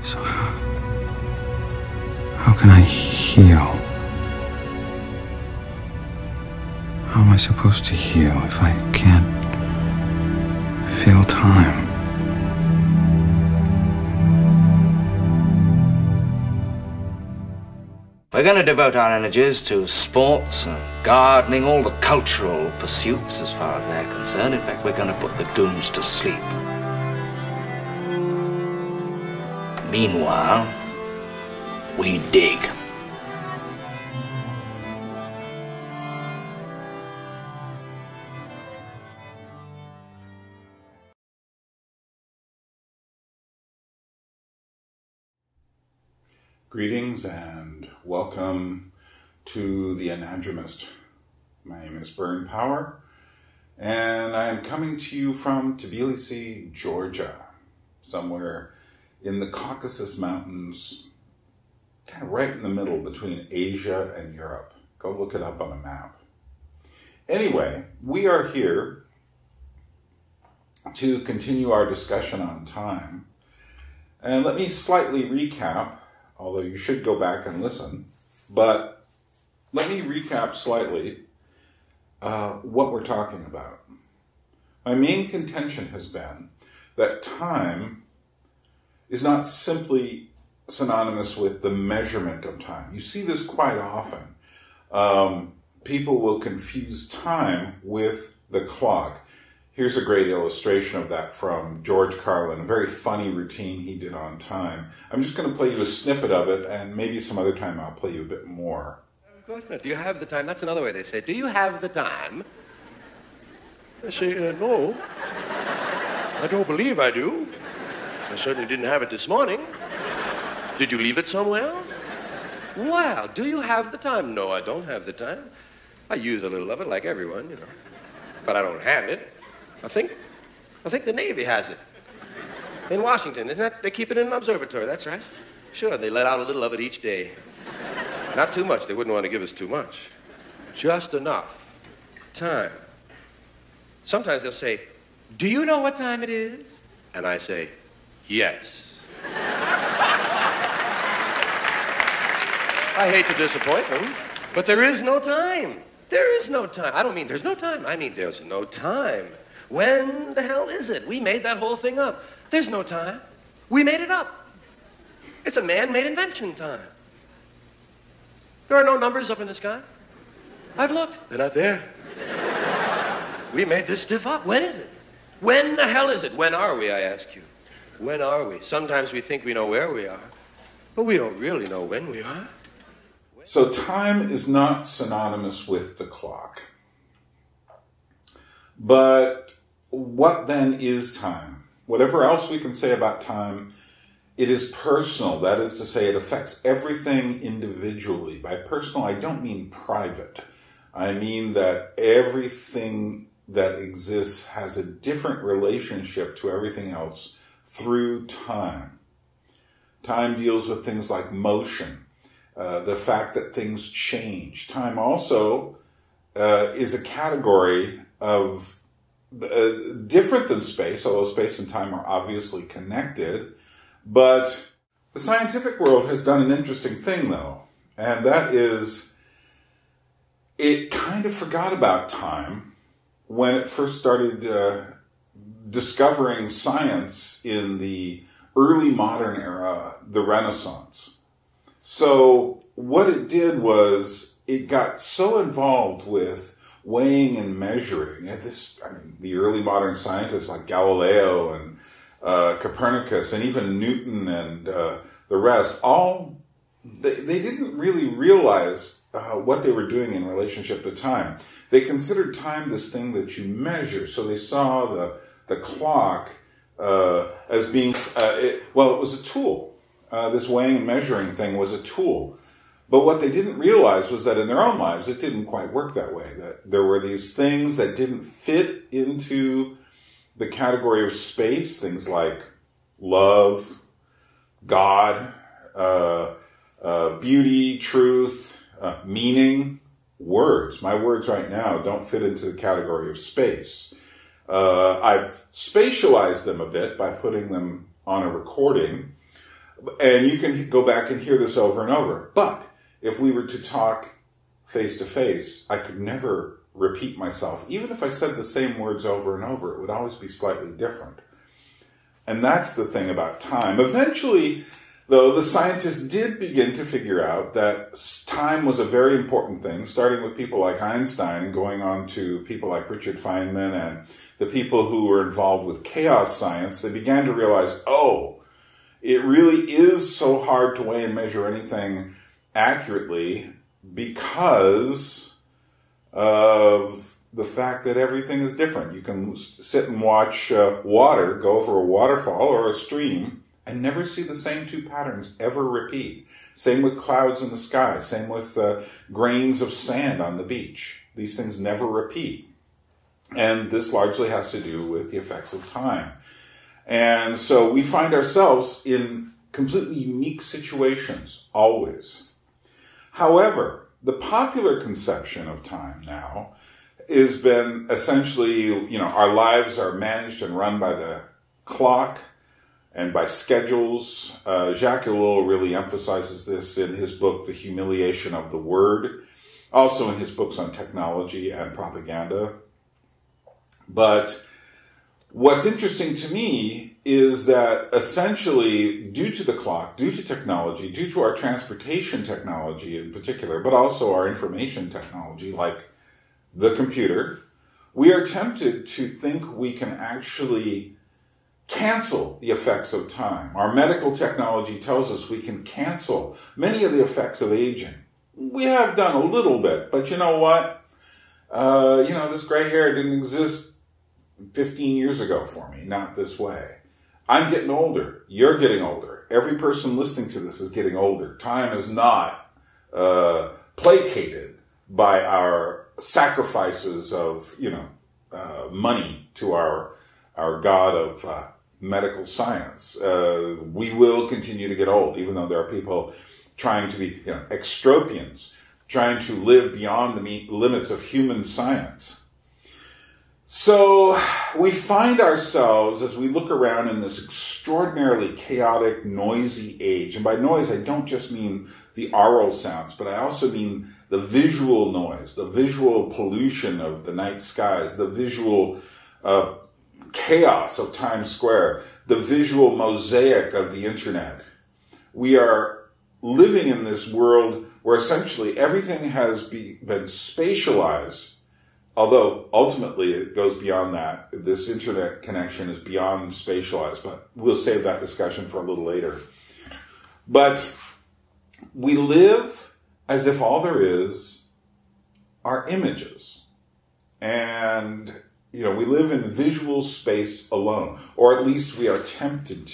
So how can I heal? How am I supposed to heal if I can't feel time? We're going to devote our energies to sports and gardening, all the cultural pursuits as far as they're concerned. In fact, we're going to put the goons to sleep. Meanwhile, we dig. Greetings and welcome to the Anadromist. My name is Bern Power, and I am coming to you from Tbilisi, Georgia, somewhere in the Caucasus Mountains, kind of right in the middle between Asia and Europe. Go look it up on a map. Anyway, we are here to continue our discussion on time. And let me slightly recap, although you should go back and listen, but let me recap slightly what we're talking about. My main contention has been that time is not simply synonymous with the measurement of time. You see this quite often. People will confuse time with the clock. Here's a great illustration of that from George Carlin, a very funny routine he did on time. I'm just going to play you a snippet of it, and maybe some other time I'll play you a bit more. Of course not. Do you have the time? That's another way they say, do you have the time? I say, no. I don't believe I do. I certainly didn't have it this morning. Did you leave it somewhere? Well, do you have the time? No, I don't have the time. I use a little of it like everyone, you know. But I don't have it. I think the Navy has it. In Washington, isn't that? They keep it in an observatory, that's right. Sure, they let out a little of it each day. Not too much. They wouldn't want to give us too much. Just enough. Time. Sometimes they'll say, do you know what time it is? And I say, yes. I hate to disappoint them, but there is no time. There is no time. I don't mean there's no time. I mean there's no time. When the hell is it? We made that whole thing up. There's no time. We made it up. It's a man-made invention, time. There are no numbers up in the sky. I've looked. They're not there. We made this stuff up. When is it? When the hell is it? When are we, I ask you? When are we? Sometimes we think we know where we are, but we don't really know when we are. So time is not synonymous with the clock. But what then is time? Whatever else we can say about time, it is personal. That is to say, it affects everything individually. By personal, I don't mean private. I mean that everything that exists has a different relationship to everything else through time. Time deals with things like motion, the fact that things change. Time also is a category of different than space, although space and time are obviously connected. But the scientific world has done an interesting thing, though, and that is it kind of forgot about time when it first started discovering science in the early modern era, the Renaissance. So what it did was it got so involved with weighing and measuring. The early modern scientists like Galileo and Copernicus and even Newton and the rest, they didn't really realize what they were doing in relationship to time. They considered time this thing that you measure. So they saw the clock as being, it was a tool. This weighing and measuring thing was a tool. But what they didn't realize was that in their own lives, it didn't quite work that way. That there were these things that didn't fit into the category of space, things like love, God, beauty, truth, meaning, words. My words right now don't fit into the category of space. I've spatialized them a bit by putting them on a recording, And you can go back and hear this over and over. But if we were to talk face to face, I could never repeat myself. Even if I said the same words over and over, it would always be slightly different. And that's the thing about time. Eventually, though, the scientists did begin to figure out that time was a very important thing, starting with people like Einstein and going on to people like Richard Feynman and the people who were involved with chaos science. They began to realize, oh, it really is so hard to weigh and measure anything accurately because of the fact that everything is different. You can sit and watch water go over a waterfall or a stream and never see the same two patterns ever repeat. Same with clouds in the sky. Same with grains of sand on the beach. These things never repeat. And this largely has to do with the effects of time. And so we find ourselves in completely unique situations, always. However, the popular conception of time now has been essentially, our lives are managed and run by the clock and by schedules. Jacques Ellul really emphasizes this in his book, The Humiliation of the Word, also in his books on technology and propaganda. But what's interesting to me is that essentially, due to the clock, due to technology, due to our transportation technology in particular, but also our information technology, like the computer, we are tempted to think we can actually cancel the effects of time. Our medical technology tells us we can cancel many of the effects of aging. We have done a little bit, but you know what? This gray hair didn't exist 15 years ago for me, not this way. I'm getting older. You're getting older. Every person listening to this is getting older. Time is not placated by our sacrifices of, money to our god of medical science. We will continue to get old, even though there are people trying to be, extropians, trying to live beyond the limits of human science. So we find ourselves, as we look around in this extraordinarily chaotic, noisy age, and by noise I don't just mean the aural sounds, but I also mean the visual noise, the visual pollution of the night skies, the visual chaos of Times Square, the visual mosaic of the internet. We are living in this world where essentially everything has been spatialized. Although, ultimately, it goes beyond that. This internet connection is beyond spatialized, but we'll save that discussion for a little later. But we live as if all there is are images. And, we live in visual space alone, or at least we are tempted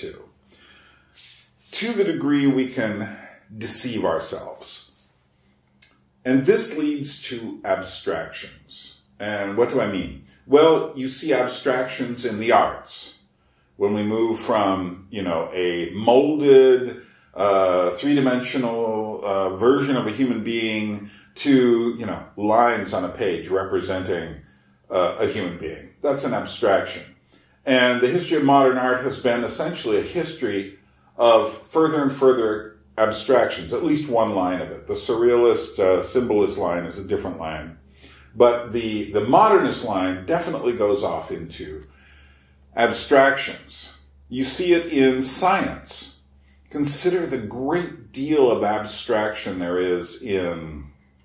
to the degree we can deceive ourselves. And this leads to abstractions. And what do I mean? Well, you see abstractions in the arts. When we move from, a molded, three-dimensional version of a human being to, lines on a page representing a human being. That's an abstraction. And the history of modern art has been essentially a history of further and further abstractions, at least one line of it. The surrealist, symbolist line is a different line. But the modernist line definitely goes off into abstractions. You see it in science. Consider the great deal of abstraction there is in,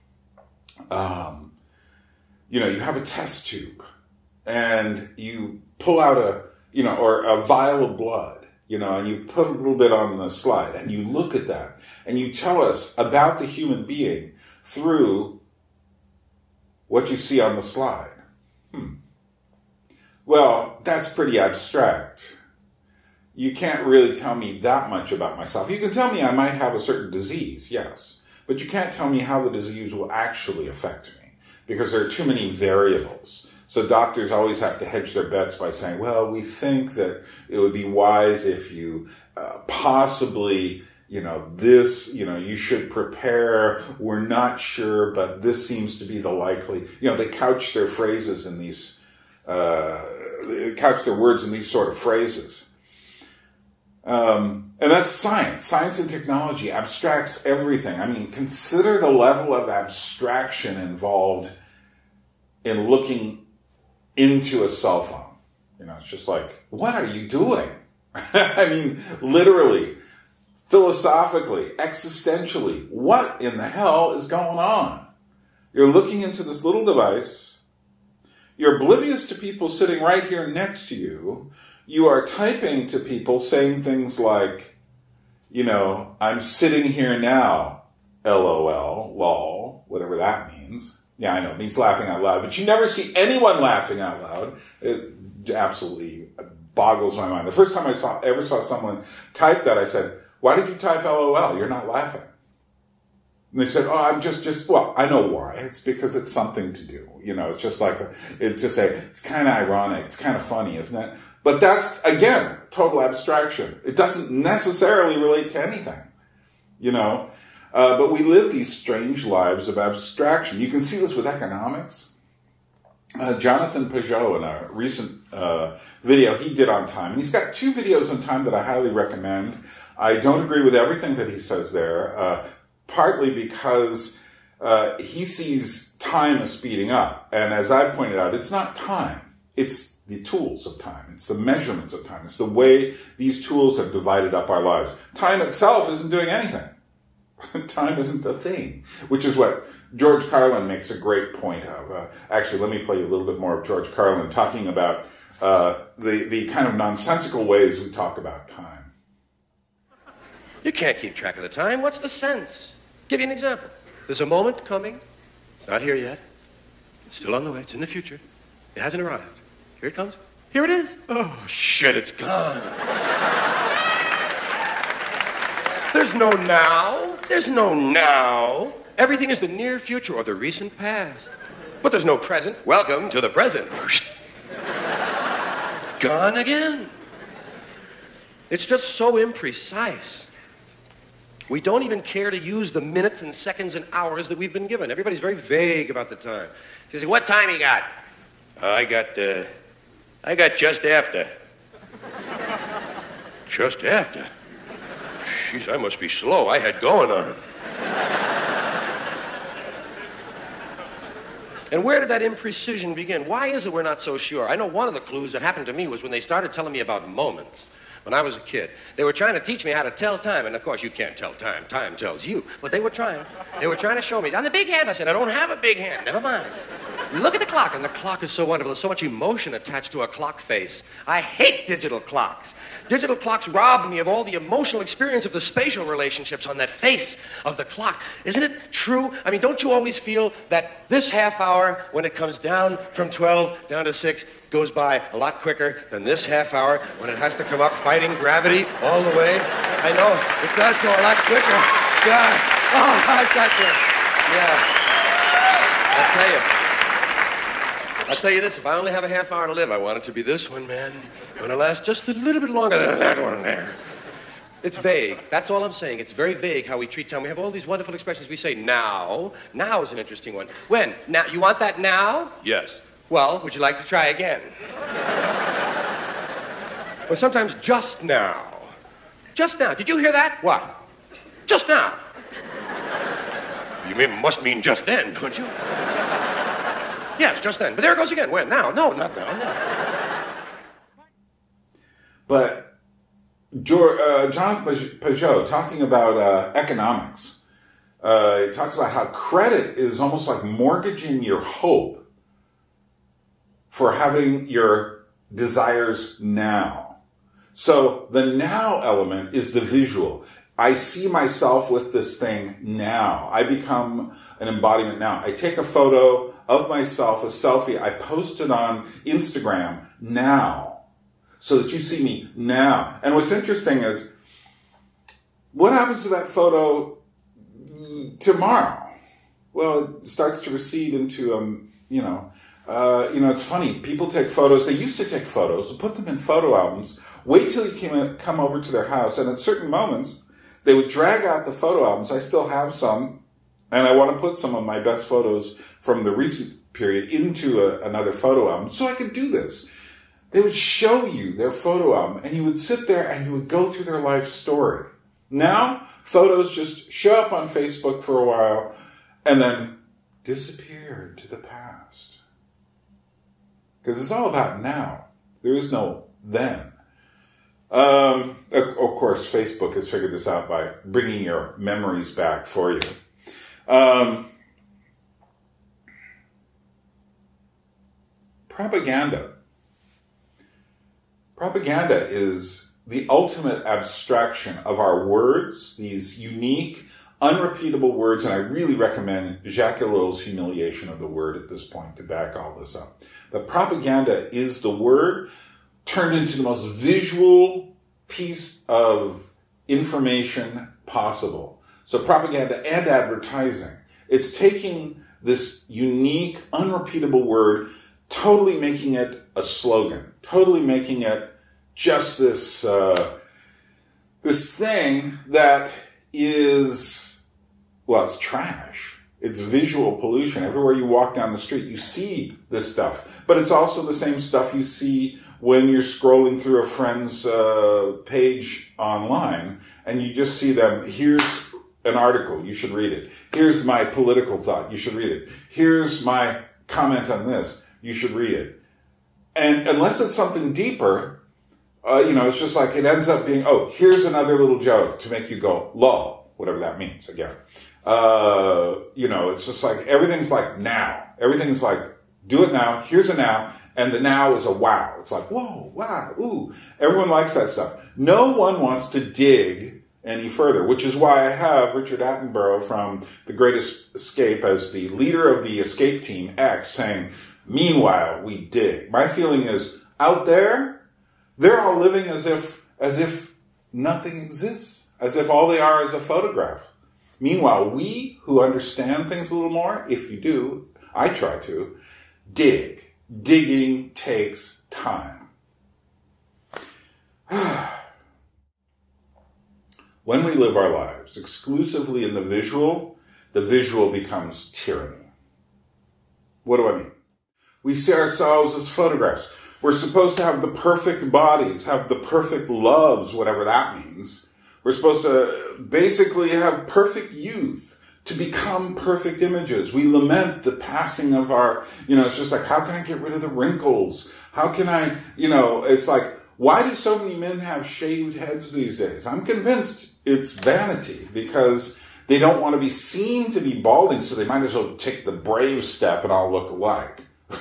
you have a test tube and you pull out or a vial of blood, and you put a little bit on the slide and you look at that and you tell us about the human being through what you see on the slide. Well, that's pretty abstract. You can't really tell me that much about myself. You can tell me I might have a certain disease, yes, but you can't tell me how the disease will actually affect me because there are too many variables. So doctors always have to hedge their bets by saying, well, we think that it would be wise if you possibly you should prepare, we're not sure, but this seems to be the likely, they couch their phrases in these, they couch their words in these sort of phrases. And that's science. Science and technology abstracts everything. I mean, consider the level of abstraction involved in looking into a cell phone. You know, it's just like, what are you doing? I mean, literally, philosophically, existentially, what in the hell is going on? You're looking into this little device. You're oblivious to people sitting right here next to you. You are typing to people saying things like, you know, I'm sitting here now, LOL, lol, whatever that means. Yeah, I know, it means laughing out loud, but you never see anyone laughing out loud. It absolutely boggles my mind. The first time I ever saw someone type that, I said, why did you type LOL? You're not laughing. And they said, oh, I'm well, I know why. It's because it's something to do. You know, it's just like, it's kind of ironic. It's kind of funny, isn't it? But that's, again, total abstraction. It doesn't necessarily relate to anything, you know. But we live these strange lives of abstraction. You can see this with economics. Jonathan Peugeot, in a recent video he did on time, and he's got 2 videos on time that I highly recommend. I don't agree with everything that he says there, partly because he sees time as speeding up. And as I pointed out, it's not time. It's the tools of time. It's the measurements of time. It's the way these tools have divided up our lives. Time itself isn't doing anything. Time isn't a thing, which is what George Carlin makes a great point of. Actually, let me play you a little bit more of George Carlin talking about the kind of nonsensical ways we talk about time. You can't keep track of the time. What's the sense? Give you an example. There's a moment coming. It's not here yet. It's still on the way. It's in the future. It hasn't arrived. Here it comes. Here it is. Oh, shit, it's gone. There's no now. There's no now. Everything is the near future or the recent past. But there's no present. Welcome to the present. Gone again. It's just so imprecise. We don't even care to use the minutes and seconds and hours that we've been given. Everybody's very vague about the time. You say, what time you got? I got just after. Just after? Jeez, I must be slow. I had going on. And where did that imprecision begin? Why is it we're not so sure? I know one of the clues that happened to me was when they started telling me about moments. When I was a kid, they were trying to teach me how to tell time. And of course, you can't tell time. Time tells you. But they were trying. They were trying to show me. On the big hand, I said, I don't have a big hand. Never mind. Look at the clock. And the clock is so wonderful. There's so much emotion attached to a clock face. I hate digital clocks. Digital clocks rob me of all the emotional experience of the spatial relationships on that face of the clock. Isn't it true? I mean, don't you always feel that this half hour, when it comes down from 12 down to 6, goes by a lot quicker than this half hour when it has to come up fighting gravity all the way? I know, it does go a lot quicker. God, oh, I've got to, yeah. I'll tell you this, if I only have a half hour to live, I want it to be this one, man. I want to last just a little bit longer than that one there. It's vague. That's all I'm saying. It's very vague how we treat time. We have all these wonderful expressions. We say now. Now is an interesting one. When? Now. You want that now? Yes. Well, would you like to try again? Well, sometimes just now. Just now. Did you hear that? What? Just now. You must mean just then, don't you? Yes, just then. But there it goes again. When? Now. No, not now. No. But Jonathan Peugeot, talking about economics, he talks about how credit is almost like mortgaging your hope for having your desires now. So the now element is the visual. I see myself with this thing now. I become an embodiment now. I take a photo of myself, a selfie. I post it on Instagram now so that you see me now. And what's interesting is, what happens to that photo tomorrow? Well, it starts to recede into, it's funny. People take photos. They used to take photos and put them in photo albums. Wait till you come over to their house. And at certain moments, they would drag out the photo albums. I still have some. And I want to put some of my best photos from the recent period into another photo album. So I could do this. They would show you their photo album, and you would sit there and you would go through their life story. Now, photos just show up on Facebook for a while and then disappear into the past. Because it's all about now. There is no then. Of course, Facebook has figured this out by bringing your memories back for you. Propaganda. Propaganda is the ultimate abstraction of our words, these unique, unrepeatable words, and I really recommend Jacques Ellul's Humiliation of the Word at this point to back all this up. But propaganda is the word turned into the most visual piece of information possible. So propaganda and advertising. It's taking this unique, unrepeatable word, totally making it a slogan, totally making it just this thing that is, well, it's trash. It's visual pollution. Everywhere you walk down the street, you see this stuff. But it's also the same stuff you see when you're scrolling through a friend's page online, and you just see them, here's an article, you should read it. Here's my political thought, you should read it. Here's my comment on this, you should read it. And unless it's something deeper, it's just like it ends up being, oh, here's another little joke to make you go, lol, whatever that means, again. It's just like, everything's like now. Everything's like, do it now, here's a now, and the now is a wow. It's like, whoa, wow, ooh. Everyone likes that stuff. No one wants to dig any further, which is why I have Richard Attenborough from The Great Escape as the leader of the escape team X saying, meanwhile, we dig. My feeling is, out there, they're all living as if nothing exists, as if all they are is a photograph. Meanwhile, we who understand things a little more, if you do, I try to, dig. Digging takes time. When we live our lives exclusively in the visual becomes tyranny. What do I mean? We see ourselves as photographs. We're supposed to have the perfect bodies, have the perfect loves, whatever that means. We're supposed to basically have perfect youth, to become perfect images. We lament the passing of our, it's just like, how can I get rid of the wrinkles? How can I, it's like, why do so many men have shaved heads these days? I'm convinced it's vanity because they don't want to be seen to be balding, so they might as well take the brave step and all look alike.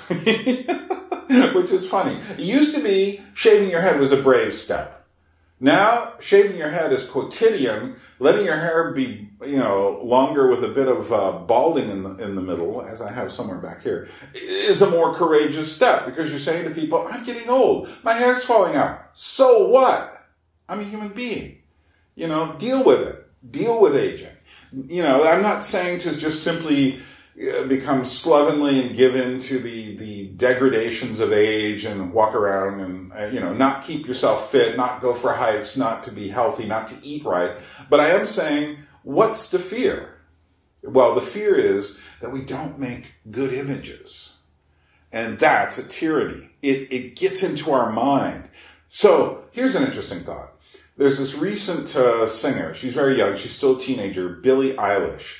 Which is funny. It used to be shaving your head was a brave step. Now, shaving your head is quotidian. Letting your hair be, longer with a bit of balding in the middle, as I have somewhere back here, is a more courageous step because you're saying to people, I'm getting old. My hair's falling out. So what? I'm a human being. Deal with it. Deal with aging. I'm not saying to just simply become slovenly and give in to the degradations of age and walk around and, not keep yourself fit, not go for hikes, not to be healthy, not to eat right. But I am saying, what's the fear? Well, the fear is that we don't make good images. And that's a tyranny. It gets into our mind. So here's an interesting thought. There's this recent singer. She's very young. She's still a teenager, Billie Eilish,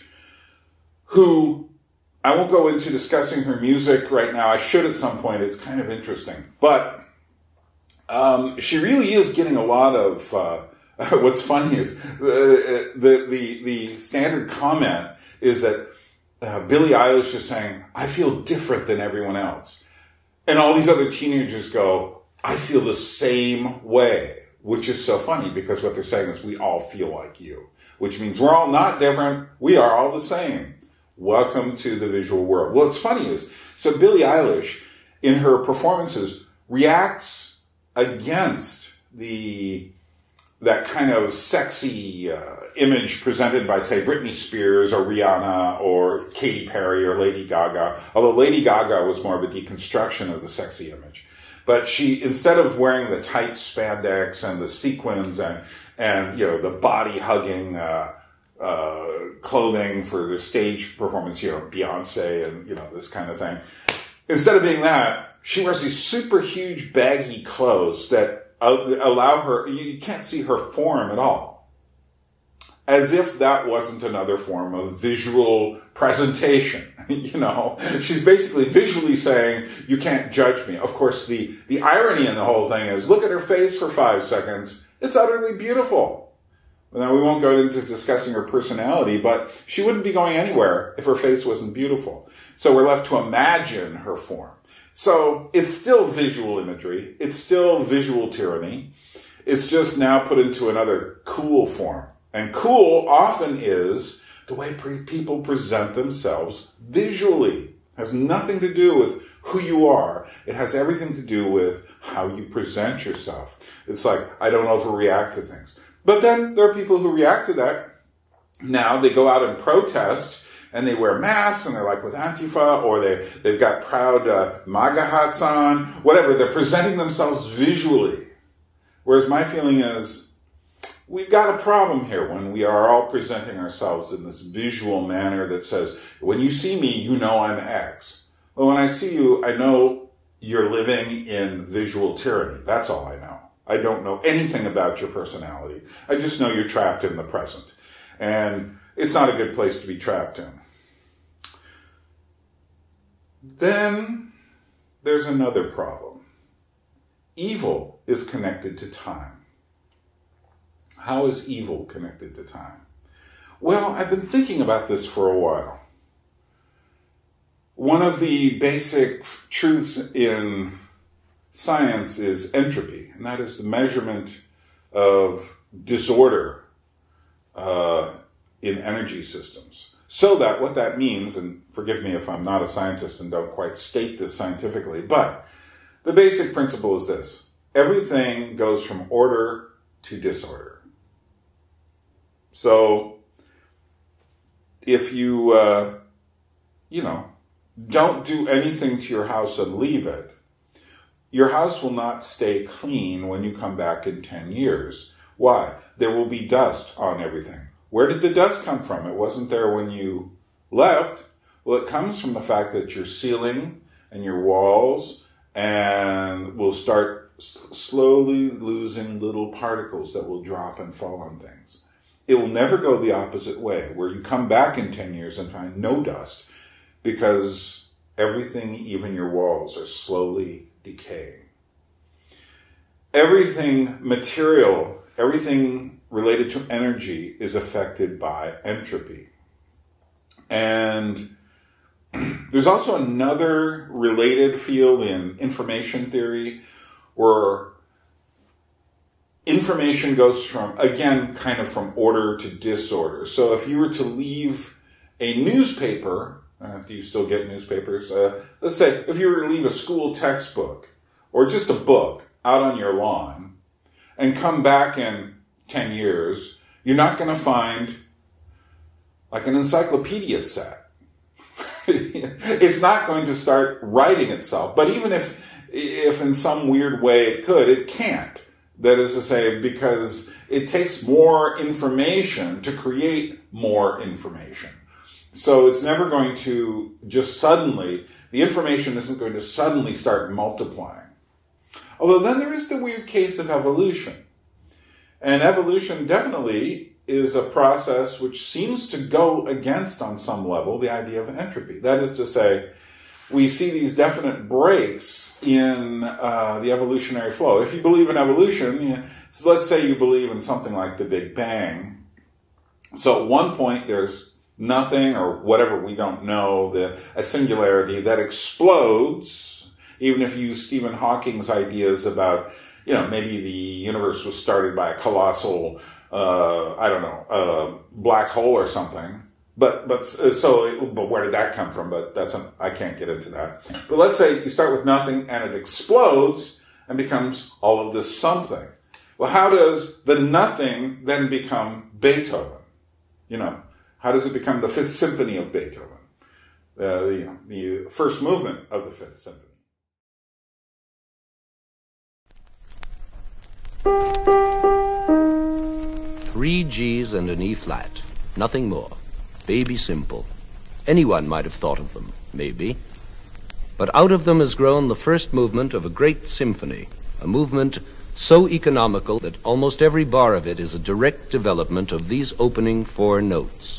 who I won't go into discussing her music right now. I should at some point. It's kind of interesting. But she really is getting a lot of... what's funny is the standard comment is that Billie Eilish is saying, I feel different than everyone else. And all these other teenagers go, I feel the same way. Which is so funny because what they're saying is we all feel like you. Which means we're all not different. We are all the same. Welcome to the visual world. Well, what's funny is, so Billie Eilish, in her performances, reacts against that kind of sexy image presented by, say, Britney Spears or Rihanna or Katy Perry or Lady Gaga. Although Lady Gaga was more of a deconstruction of the sexy image. But she, instead of wearing the tight spandex and the sequins and the body-hugging clothing for the stage performance, Beyonce and, this kind of thing, instead of being that, she wears these super huge baggy clothes that allow her, you can't see her form at all. As if that wasn't another form of visual presentation. You know, she's basically visually saying, you can't judge me. Of course, the irony in the whole thing is, look at her face for 5 seconds. It's utterly beautiful. Now, we won't go into discussing her personality, but she wouldn't be going anywhere if her face wasn't beautiful. So we're left to imagine her form. So it's still visual imagery. It's still visual tyranny. It's just now put into another cool form. And cool often is the way people present themselves visually. It has nothing to do with who you are. It has everything to do with how you present yourself. It's like, I don't overreact to things. But then there are people who react to that. Now they go out and protest, and they wear masks, and they're like with Antifa, or they've got proud MAGA hats on, whatever. They're presenting themselves visually. Whereas my feeling is, we've got a problem here when we are all presenting ourselves in this visual manner that says, when you see me, you know I'm X. Well, when I see you, I know you're living in visual tyranny. That's all I know. I don't know anything about your personality. I just know you're trapped in the present. And it's not a good place to be trapped in. Then there's another problem. Evil is connected to time. How is evil connected to time? Well, I've been thinking about this for a while. One of the basic truths in science is entropy, and that is the measurement of disorder in energy systems. So that what that means, and forgive me if I'm not a scientist and don't quite state this scientifically, but the basic principle is this. Everything goes from order to disorder. So if you, don't do anything to your house and leave it, your house will not stay clean when you come back in 10 years. Why? There will be dust on everything. Where did the dust come from? It wasn't there when you left. Well, it comes from the fact that your ceiling and your walls and will start slowly losing little particles that will drop and fall on things. It will never go the opposite way, where you come back in 10 years and find no dust, because everything, even your walls, are slowly decaying. Everything material, everything related to energy is affected by entropy. And there's also another related field in information theory where information goes from, again, kind of from order to disorder. So if you were to leave a newspaper, do you still get newspapers? Let's say if you were to leave a school textbook or just a book out on your lawn and come back in 10 years, you're not going to find like an encyclopedia set. It's not going to start writing itself. But even if in some weird way it could, it can't. That is to say, because it takes more information to create more information. So it's never going to just suddenly, the information isn't going to suddenly start multiplying. Although then there is the weird case of evolution. And evolution definitely is a process which seems to go against, on some level, the idea of entropy. That is to say, we see these definite breaks in the evolutionary flow. If you believe in evolution, so let's say you believe in something like the Big Bang. So at one point there's nothing, or whatever, we don't know, a singularity that explodes. Even if you use Stephen Hawking's ideas about, maybe the universe was started by a colossal, black hole or something. But where did that come from? But I can't get into that. But let's say you start with nothing and it explodes and becomes all of this something. Well, how does the nothing then become Beethoven? How does it become the Fifth Symphony of Beethoven? The first movement of the Fifth Symphony. Three G's and an E flat. Nothing more. Baby simple. Anyone might have thought of them, maybe. But out of them has grown the first movement of a great symphony, a movement so economical that almost every bar of it is a direct development of these opening 4 notes.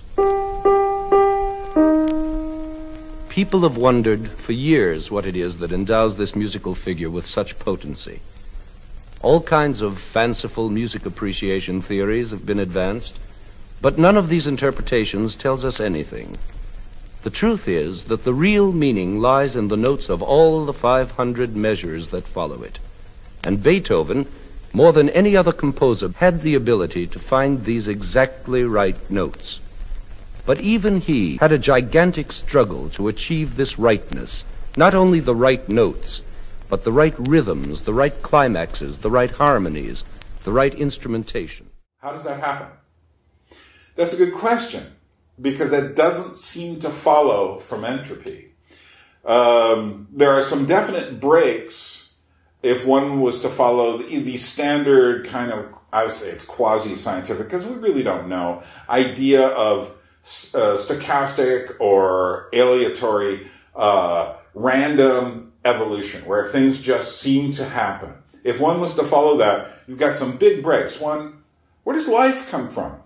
People have wondered for years what it is that endows this musical figure with such potency. All kinds of fanciful music appreciation theories have been advanced, but none of these interpretations tells us anything. The truth is that the real meaning lies in the notes of all the 500 measures that follow it. And Beethoven, more than any other composer, had the ability to find these exactly right notes. But even he had a gigantic struggle to achieve this rightness, not only the right notes, but the right rhythms, the right climaxes, the right harmonies, the right instrumentation. How does that happen? That's a good question, because it doesn't seem to follow from entropy. There are some definite breaks if one was to follow the standard kind of, I would say it's quasi-scientific, because we really don't know, idea of stochastic or aleatory random evolution, where things just seem to happen. If one was to follow that, you've got some big breaks. One, where does life come from?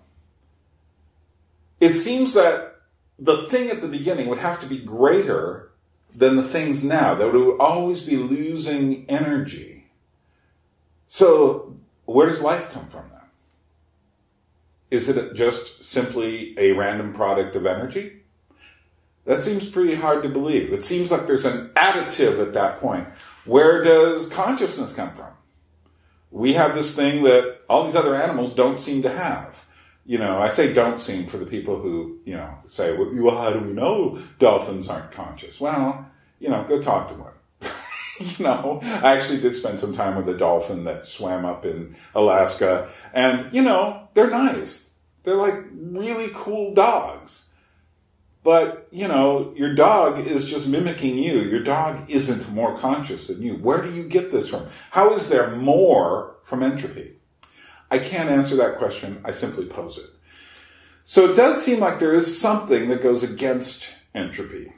It seems that the thing at the beginning would have to be greater than the things now, that it would always be losing energy. So where does life come from then? Is it just simply a random product of energy? That seems pretty hard to believe. It seems like there's an additive at that point. Where does consciousness come from? We have this thing that all these other animals don't seem to have. You know, I say don't seem for the people who, you know, say, well, how do we know dolphins aren't conscious? Well, you know, go talk to one. You know, I actually did spend some time with a dolphin that swam up in Alaska. And, you know, they're nice. They're like really cool dogs. But, you know, your dog is just mimicking you. Your dog isn't more conscious than you. Where do you get this from? How is there more from entropy? I can't answer that question. I simply pose it. So it does seem like there is something that goes against entropy.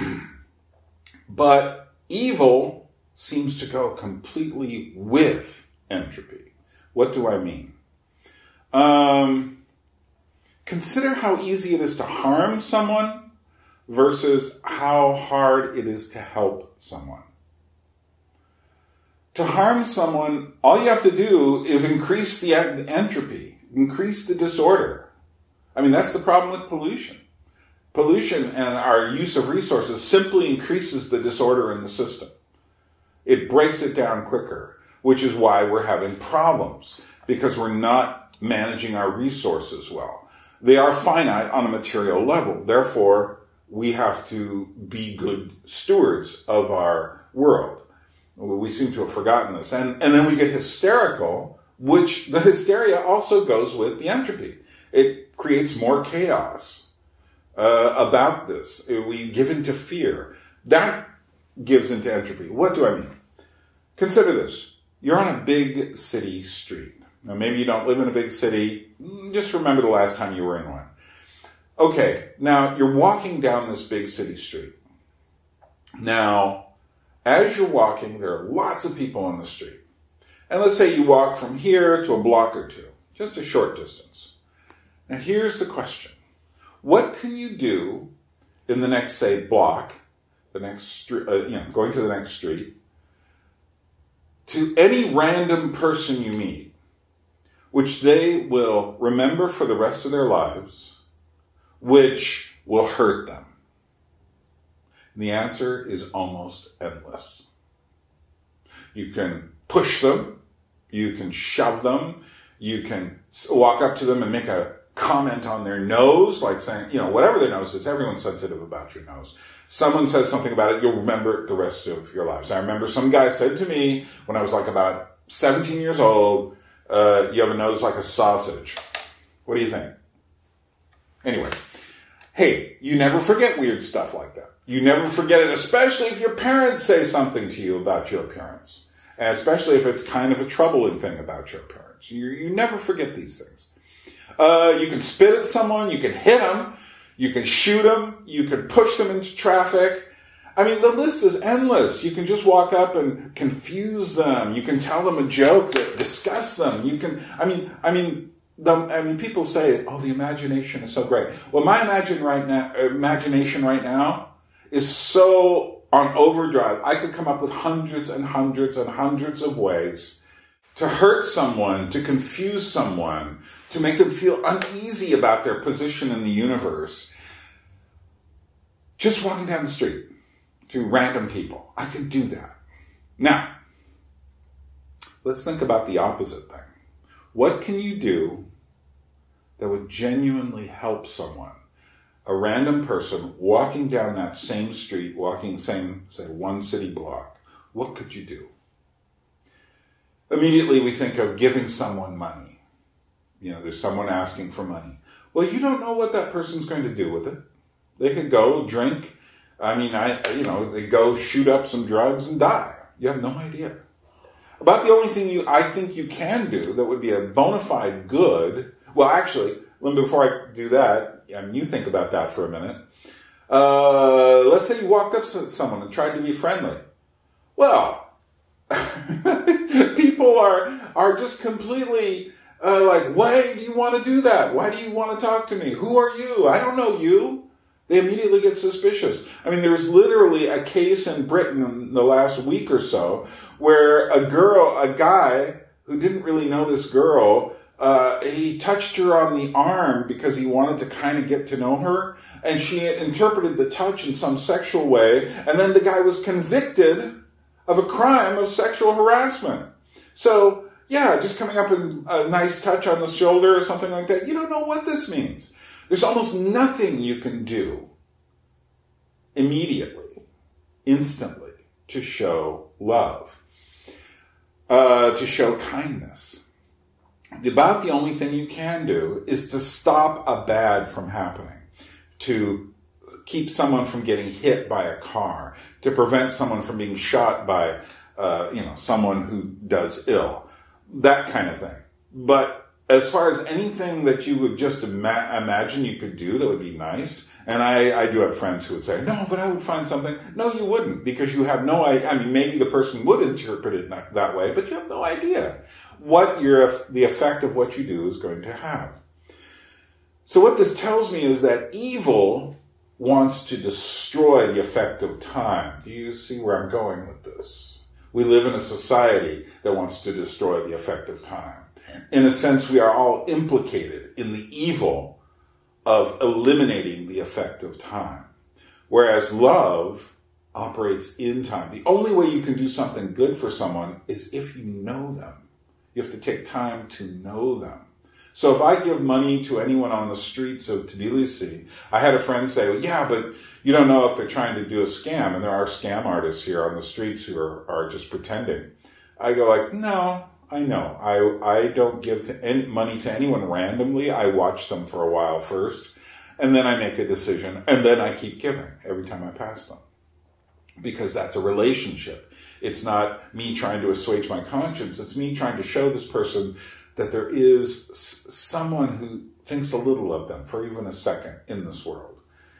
But evil seems to go completely with entropy. What do I mean? Consider how easy it is to harm someone versus how hard it is to help someone. To harm someone, all you have to do is increase the entropy, increase the disorder. I mean, that's the problem with pollution. Pollution and our use of resources simply increases the disorder in the system. It breaks it down quicker, which is why we're having problems, because we're not managing our resources well. They are finite on a material level. Therefore, we have to be good stewards of our world. We seem to have forgotten this. And then we get hysterical, which the hysteria also goes with the entropy. It creates more chaos about this. We give into fear. That gives into entropy. What do I mean? Consider this. You're on a big city street. Now, maybe you don't live in a big city. Just remember the last time you were in one. Okay, now you're walking down this big city street. Now, as you're walking, there are lots of people on the street. And let's say you walk from here to a block or two, just a short distance. Now, here's the question. What can you do in the next, say, block, the next street, going to the next street, to any random person you meet, which they will remember for the rest of their lives, which will hurt them? And the answer is almost endless. You can push them, you can shove them, you can walk up to them and make a comment on their nose, like saying, whatever their nose is, everyone's sensitive about your nose. Someone says something about it, you'll remember it the rest of your lives. I remember some guy said to me when I was like about 17 years old, you have a nose like a sausage. What do you think? Anyway, hey, you never forget weird stuff like that. You never forget it, especially if your parents say something to you about your appearance. And especially if it's kind of a troubling thing about your appearance. You never forget these things. You can spit at someone, you can hit them, you can shoot them, you can push them into traffic. I mean, the list is endless. You can just walk up and confuse them. You can tell them a joke that disgusts them. You can, people say, "Oh, the imagination is so great." Well, my imagination right now is so on overdrive. I could come up with hundreds and hundreds and hundreds of ways to hurt someone, to confuse someone, to make them feel uneasy about their position in the universe. Just walking down the street to random people. I can do that. Now, let's think about the opposite thing. What can you do that would genuinely help someone? A random person walking down that same street, walking same, say, one city block. What could you do? Immediately we think of giving someone money. You know, there's someone asking for money. Well, you don't know what that person's going to do with it. They could go drink. They go shoot up some drugs and die. You have no idea. About the only thing I think you can do that would be a bona fide good. Well, actually, before I do that, you think about that for a minute. Let's say you walked up to someone and tried to be friendly. Well, people are just completely like, why do you want to do that? Why do you want to talk to me? Who are you? I don't know you. They immediately get suspicious. I mean, there's literally a case in Britain in the last week or so where a guy who didn't really know this girl, he touched her on the arm because he wanted to kind of get to know her, and she interpreted the touch in some sexual way, and then the guy was convicted of a crime of sexual harassment. So, yeah, just coming up and a nice touch on the shoulder or something like that, you don't know what this means. There's almost nothing you can do immediately, instantly, to show love, to show kindness. About the only thing you can do is to stop a bad from happening, to keep someone from getting hit by a car, to prevent someone from being shot by, someone who does ill, that kind of thing. But as far as anything that you would just imagine you could do that would be nice, and I do have friends who would say, no, but I would find something. No, you wouldn't, because you have no idea. I mean, maybe the person would interpret it that way, but you have no idea what the effect of what you do is going to have. So what this tells me is that evil wants to destroy the effect of time. Do you see where I'm going with this? We live in a society that wants to destroy the effect of time. In a sense, we are all implicated in the evil of eliminating the effect of time. Whereas love operates in time. The only way you can do something good for someone is if you know them. You have to take time to know them. So if I give money to anyone on the streets of Tbilisi, I had a friend say, well, yeah, but you don't know if they're trying to do a scam. And there are scam artists here on the streets who are just pretending. I go like, no, I know. I don't give money to anyone randomly. I watch them for a while first, and then I make a decision, and then I keep giving every time I pass them. Because that's a relationship. It's not me trying to assuage my conscience. It's me trying to show this person that there is someone who thinks a little of them for even a second in this world.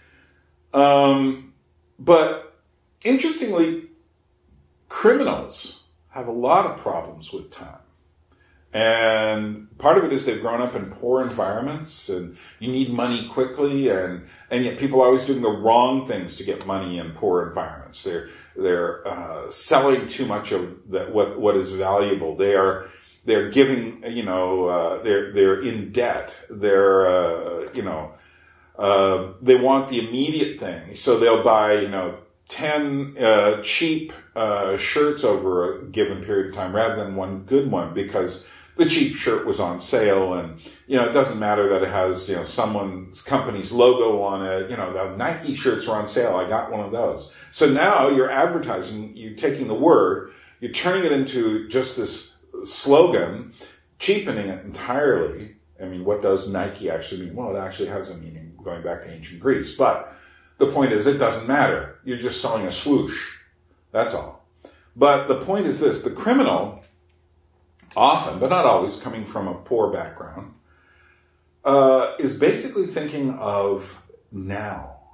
But interestingly, criminals have a lot of problems with time. And part of it is they've grown up in poor environments, and you need money quickly, and yet people are always doing the wrong things to get money in poor environments. They're selling too much of what is valuable. They're giving, they're in debt. They want the immediate thing, so they'll buy 10 cheap shirts over a given period of time rather than one good one, because the cheap shirt was on sale, and it doesn't matter that it has someone's company's logo on it. The Nike shirts were on sale. I got one of those. So now you're advertising. You're taking the word, you're turning it into just this slogan, cheapening it entirely. I mean, what does Nike actually mean? Well, it actually has a meaning going back to ancient Greece, but the point is, it doesn't matter. You're just selling a swoosh. That's all. But the point is this: the criminal, often, but not always, coming from a poor background, is basically thinking of now.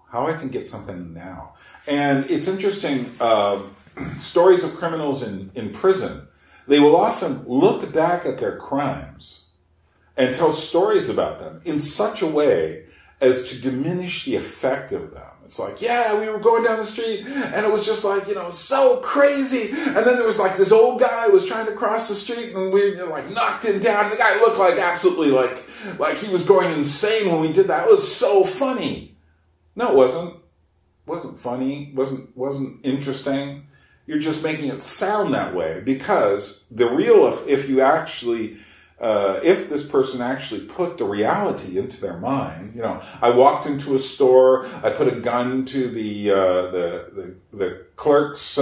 How I can get something now. And it's interesting, stories of criminals in prison, they will often look back at their crimes and tell stories about them in such a way as to diminish the effect of them. It's like, yeah, we were going down the street and it was just like, so crazy. And then there was like this old guy who was trying to cross the street and we like knocked him down. The guy looked like absolutely like he was going insane when we did that. It was so funny. No, it wasn't. It wasn't funny. Wasn't interesting. You're just making it sound that way because the real, if you actually, if this person actually put the reality into their mind, I walked into a store, I put a gun to the clerk's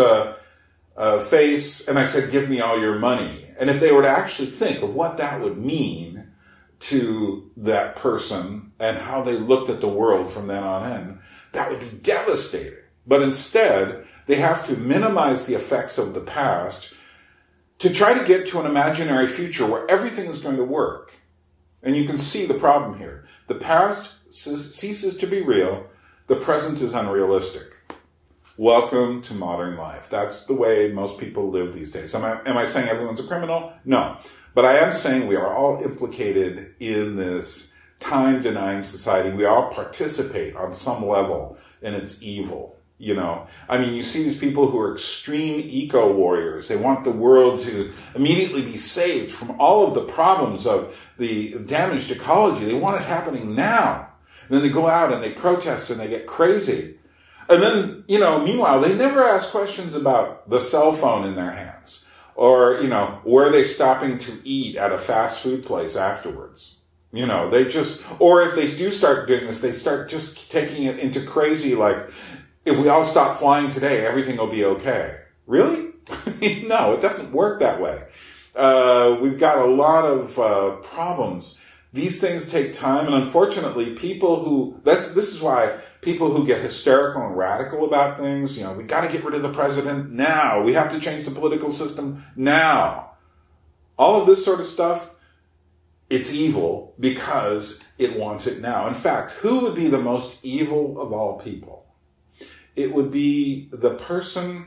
face, and I said, "Give me all your money." And if they were to actually think of what that would mean to that person and how they looked at the world from then on in, that would be devastating. But instead, they have to minimize the effects of the past to try to get to an imaginary future where everything is going to work. And you can see the problem here. The past ceases to be real. The present is unrealistic. Welcome to modern life. That's the way most people live these days. Am I saying everyone's a criminal? No. But I am saying we are all implicated in this time-denying society. We all participate on some level in its evil. You see these people who are extreme eco-warriors. They want the world to immediately be saved from all of the problems of the damaged ecology. They want it happening now. And then they go out and they protest and they get crazy. And then, meanwhile, they never ask questions about the cell phone in their hands. Or, where are they stopping to eat at a fast food place afterwards? They just, or if they do start doing this, they start just taking it into crazy, like, if we all stop flying today, everything will be okay. Really? No, it doesn't work that way. We've got a lot of problems. These things take time, and unfortunately, this is why people who get hysterical and radical about things, we got to get rid of the president now. We have to change the political system now. All of this sort of stuff, it's evil because it wants it now. In fact, who would be the most evil of all people? It would be the person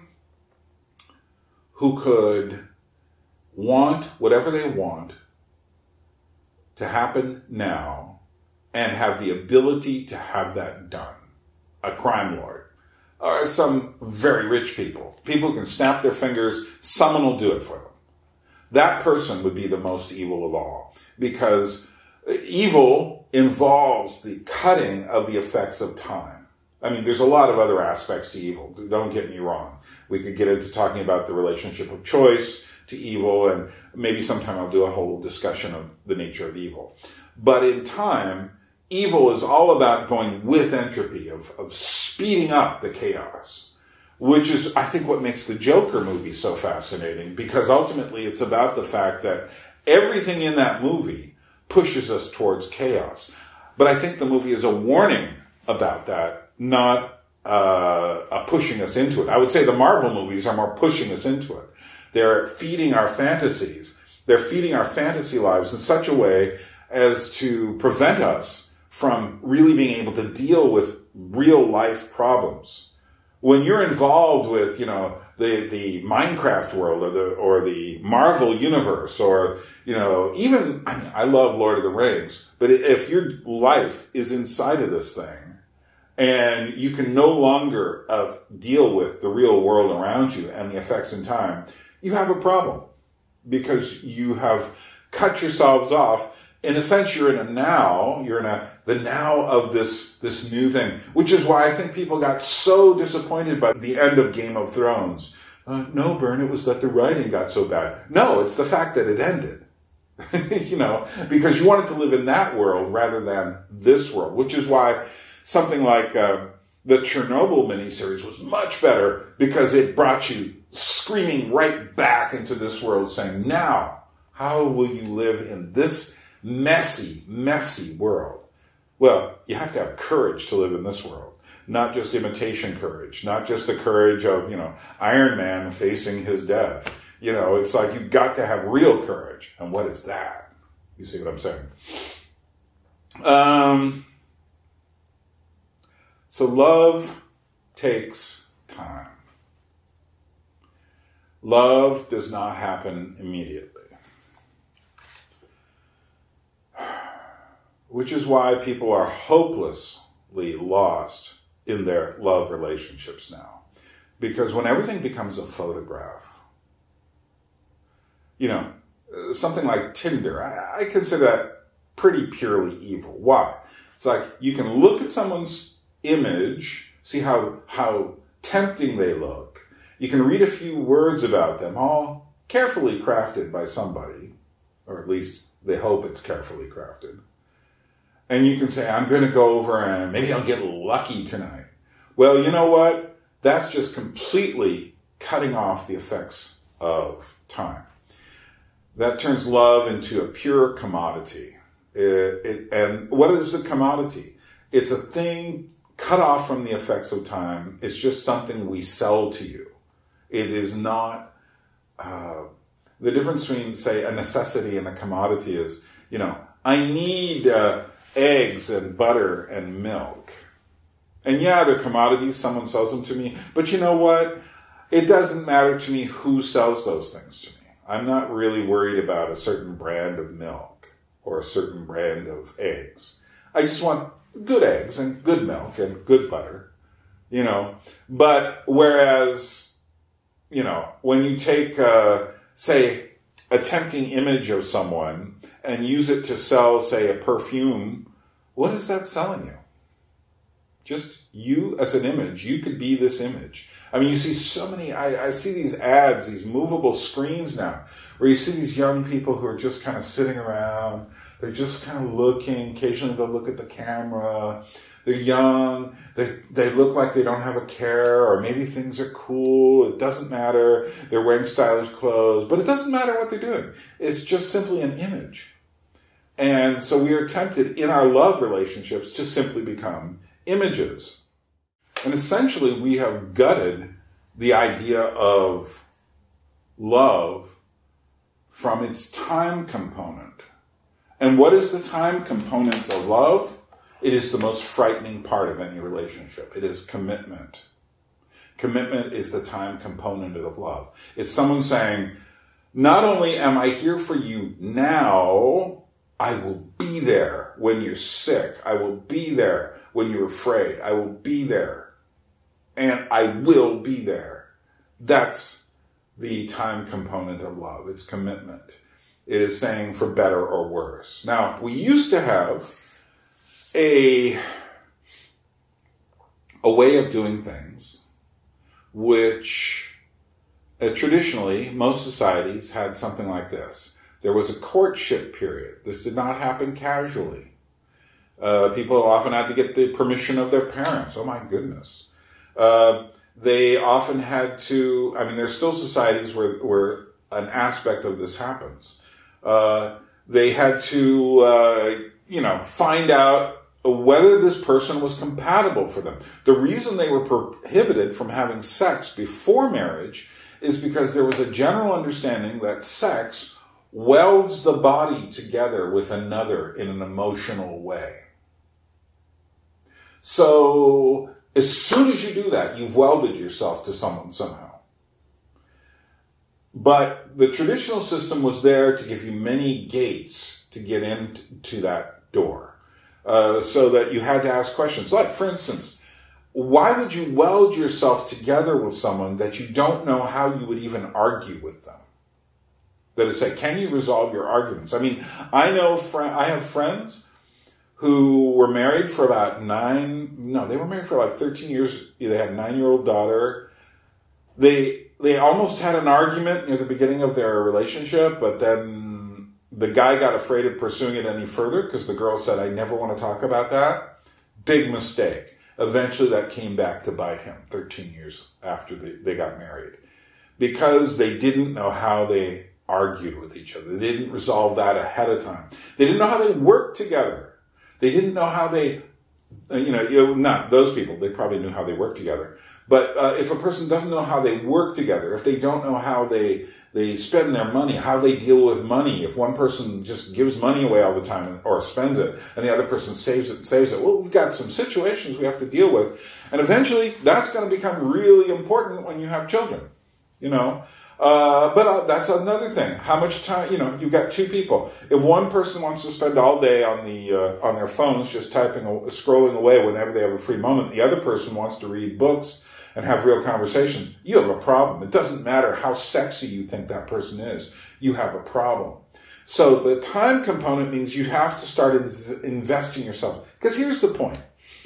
who could want whatever they want to happen now and have the ability to have that done. A crime lord. Or some very rich people. People who can snap their fingers, someone will do it for them. That person would be the most evil of all. Because evil involves the cutting of the effects of time. There's a lot of other aspects to evil. Don't get me wrong. We could get into talking about the relationship of choice to evil, and maybe sometime I'll do a whole discussion of the nature of evil. But in time, evil is all about going with entropy, of speeding up the chaos, which is, I think, what makes the Joker movie so fascinating, because ultimately it's about the fact that everything in that movie pushes us towards chaos. But I think the movie is a warning about that, not a pushing us into it. I would say the Marvel movies are more pushing us into it. They're feeding our fantasies. They're feeding our fantasy lives in such a way as to prevent us from really being able to deal with real life problems. When you're involved with, the Minecraft world or the Marvel universe or, even, I love Lord of the Rings, but if your life is inside of this thing, and you can no longer deal with the real world around you and the effects in time, you have a problem. Because you have cut yourselves off. In a sense, you're in a now. You're in the now of this new thing. Which is why I think people got so disappointed by the end of Game of Thrones. No, Bern, it was that the writing got so bad. No, it's the fact that it ended. Because you wanted to live in that world rather than this world. Which is why something like the Chernobyl miniseries was much better because it brought you screaming right back into this world saying, now, how will you live in this messy, messy world? Well, you have to have courage to live in this world, not just imitation courage, not just the courage of, Iron Man facing his death. It's like you've got to have real courage. And what is that? You see what I'm saying? So love takes time. Love does not happen immediately. Which is why people are hopelessly lost in their love relationships now. Because when everything becomes a photograph, you know, something like Tinder, I consider that pretty purely evil. Why? It's like you can look at someone's image, see how tempting they look. You can read a few words about them, all carefully crafted by somebody, or at least they hope it's carefully crafted. And you can say, I'm going to go over and maybe I'll get lucky tonight. Well, you know what? That's just completely cutting off the effects of time. That turns love into a pure commodity. And what is a commodity? It's a thing cut off from the effects of time. It's just something we sell to you. It is not... the difference between, say, a necessity and a commodity is, you know, I need eggs and butter and milk. And yeah, they're commodities. Someone sells them to me. But you know what? It doesn't matter to me who sells those things to me. I'm not really worried about a certain brand of milk or a certain brand of eggs. I just want good eggs and good milk and good butter, you know. But whereas, you know, when you take, say, a tempting image of someone and use it to sell, say, a perfume, what is that selling you? Just you as an image. You could be this image. I mean, you see so many, I see these ads, these movable screens now, where you see these young people who are just kind of sitting around. They're just kind of looking. Occasionally they'll look at the camera. They're young. They look like they don't have a care, or maybe things are cool. It doesn't matter. They're wearing stylish clothes, but it doesn't matter what they're doing. It's just simply an image. And so we are tempted in our love relationships to simply become images. And essentially we have gutted the idea of love from its time component. And what is the time component of love? It is the most frightening part of any relationship. It is commitment. Commitment is the time component of love. It's someone saying, not only am I here for you now, I will be there when you're sick. I will be there when you're afraid. I will be there. And I will be there. That's the time component of love. It's commitment. It is saying for better or worse. Now, we used to have a way of doing things which traditionally most societies had something like this. There was a courtship period. This did not happen casually. People often had to get the permission of their parents. Oh my goodness. They often had to, I mean, there's still societies where an aspect of this happens. They had to, find out whether this person was compatible for them. The reason they were prohibited from having sex before marriage is because there was a general understanding that sex welds the body together with another in an emotional way. So as soon as you do that, you've welded yourself to someone somehow. But the traditional system was there to give you many gates to get into that door. So that you had to ask questions. Like, for instance, why would you weld yourself together with someone that you don't know how you would even argue with them? That is, say, can you resolve your arguments? I mean, I have friends who were married for about they were married for like 13 years. They had a 9-year-old daughter. They almost had an argument near the beginning of their relationship, but then the guy got afraid of pursuing it any further because the girl said, I never want to talk about that. Big mistake. Eventually that came back to bite him 13 years after they got married. Because they didn't know how they argued with each other. They didn't resolve that ahead of time. They didn't know how they worked together. They didn't know how they, not those people. They probably knew how they worked together. But if a person doesn't know how they work together, if they don't know how they spend their money, how they deal with money, if one person just gives money away all the time or spends it, and the other person saves it, well, we've got some situations we have to deal with. And eventually, that's going to become really important when you have children, you know. But that's another thing. How much time, you know, you've got two people. If one person wants to spend all day on their phones, just scrolling away whenever they have a free moment, the other person wants to read books and have real conversations, you have a problem. It doesn't matter how sexy you think that person is. You have a problem. So the time component means you have to start investing yourself. Because here's the point.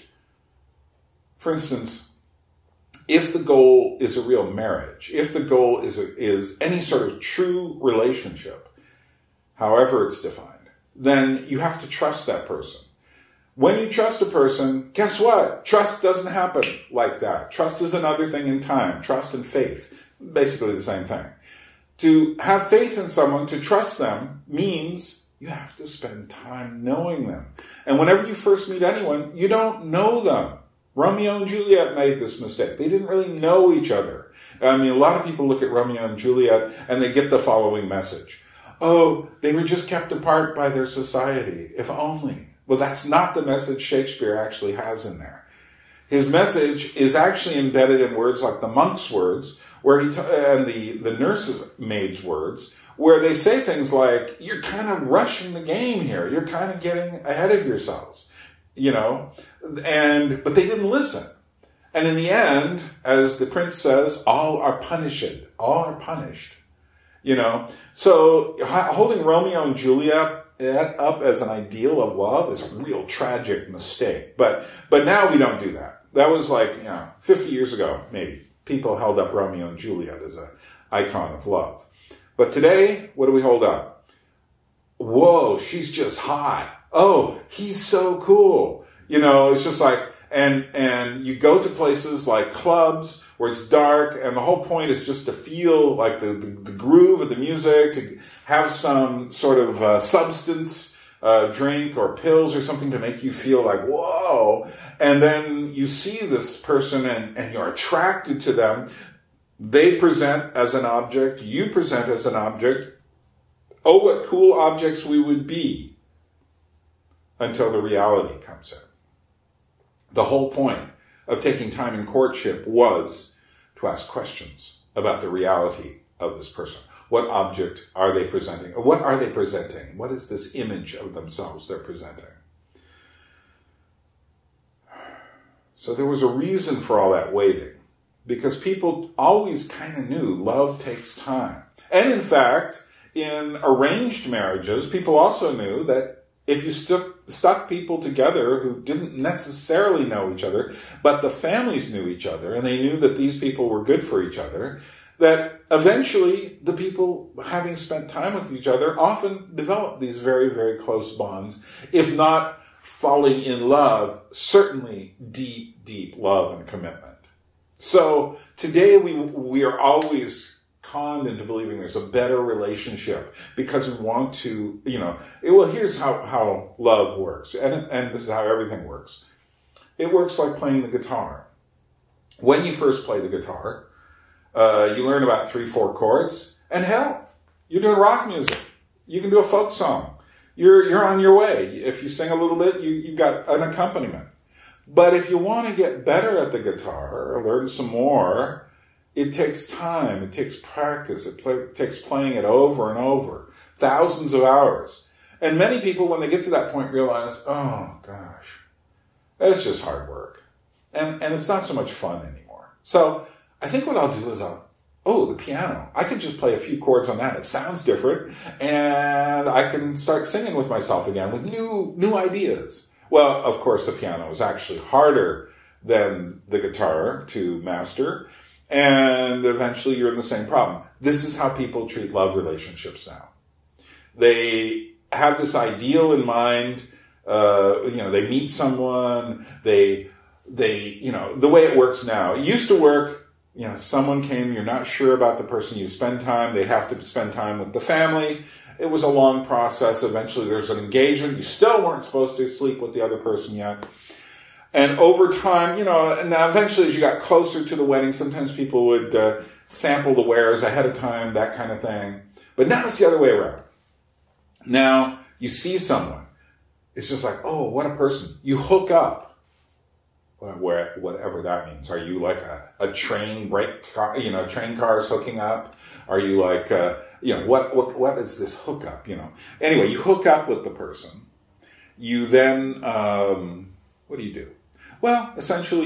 For instance, if the goal is a real marriage, if the goal is any sort of true relationship, however it's defined, then you have to trust that person. When you trust a person, guess what? Trust doesn't happen like that. Trust is another thing in time. Trust and faith, basically the same thing. To have faith in someone, to trust them, means you have to spend time knowing them. And whenever you first meet anyone, you don't know them. Romeo and Juliet made this mistake. They didn't really know each other. I mean, a lot of people look at Romeo and Juliet and they get the following message. Oh, they were just kept apart by their society, if only. Well, that's not the message Shakespeare actually has in there. His message is actually embedded in words like the monk's words, where and the nurse's maid's words, where they say things like, you're kind of rushing the game here. You're kind of getting ahead of yourselves. You know, but they didn't listen. And in the end, as the prince says, all are punished. All are punished. You know, so holding Romeo and Juliet up as an ideal of love is a real tragic mistake. But now we don't do that. That was like, 50 years ago, maybe. People held up Romeo and Juliet as an icon of love. But today, what do we hold up? Whoa, she's just hot. Oh, he's so cool. You know, it's just like, and you go to places like clubs where it's dark, and the whole point is just to feel like the groove of the music, to have some sort of substance, drink or pills or something to make you feel like, whoa. And then you see this person and you're attracted to them. They present as an object. You present as an object. Oh, what cool objects we would be. Until the reality comes in. The whole point of taking time in courtship was to ask questions about the reality of this person. What object are they presenting? What are they presenting? What is this image of themselves they're presenting? So there was a reason for all that waiting, because people always kind of knew love takes time. And in fact, in arranged marriages, people also knew that if you stuck people together who didn't necessarily know each other, but the families knew each other, and they knew that these people were good for each other, that eventually the people, having spent time with each other, often develop these very, very close bonds, if not falling in love, certainly deep, deep love and commitment. So today we are always conned into believing there's a better relationship because we want to, well, here's how love works. And this is how everything works. It works like playing the guitar. When you first play the guitar, you learn about 3-4 chords, and hell, you're doing rock music. You can do a folk song. You're on your way. If you sing a little bit, you've got an accompaniment. But if you want to get better at the guitar or learn some more, it takes time, it takes practice, it takes playing it over and over, thousands of hours. And many people, when they get to that point, realize, oh gosh, it's just hard work. And it's not so much fun anymore. So I think what I'll do is the piano. I could just play a few chords on that. It sounds different. And I can start singing with myself again with new ideas. Well, of course, the piano is actually harder than the guitar to master. And eventually you're in the same problem. This is how people treat love relationships now. They have this ideal in mind. They meet someone. The way it works now. It used to work, someone came, you're not sure about the person you spend time. They'd have to spend time with the family. It was a long process. Eventually there's an engagement. You still weren't supposed to sleep with the other person yet. And over time, you know, and now eventually as you got closer to the wedding, sometimes people would sample the wares ahead of time, that kind of thing. But now it's the other way around. Now you see someone. It's just like, oh, what a person. You hook up. Whatever that means. Are you like a train brake car, you know, train cars hooking up? Are you like, you know, what is this hookup, you know? Anyway, you hook up with the person. You then, what do? Well, essentially